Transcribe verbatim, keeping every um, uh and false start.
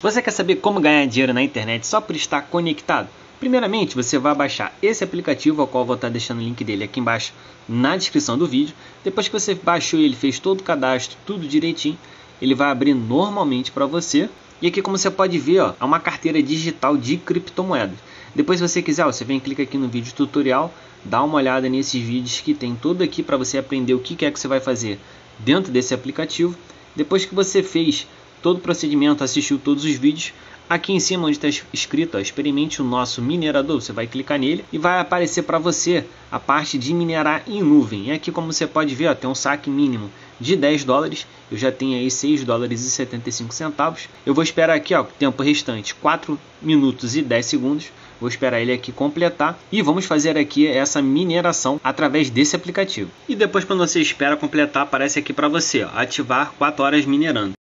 Você quer saber como ganhar dinheiro na internet só por estar conectado? Primeiramente, você vai baixar esse aplicativo, ao qual eu vou estar deixando o link dele aqui embaixo na descrição do vídeo. Depois que você baixou ele, fez todo o cadastro, tudo direitinho, ele vai abrir normalmente para você. E aqui, como você pode ver, ó, é uma carteira digital de criptomoedas. Depois, se você quiser, ó, você vem e clica aqui no vídeo tutorial, dá uma olhada nesses vídeos que tem tudo aqui para você aprender o que é que você vai fazer dentro desse aplicativo. Depois que você fez todo o procedimento, assistiu todos os vídeos, aqui em cima onde está escrito ó, experimente o nosso minerador, você vai clicar nele e vai aparecer para você a parte de minerar em nuvem. E aqui, como você pode ver, ó, tem um saque mínimo de dez dólares, eu já tenho aí seis dólares e setenta e cinco centavos. Eu vou esperar aqui, ó, tempo restante quatro minutos e dez segundos. Vou esperar ele aqui completar e vamos fazer aqui essa mineração através desse aplicativo. E depois, quando você espera completar, aparece aqui para você ó, ativar quatro horas minerando.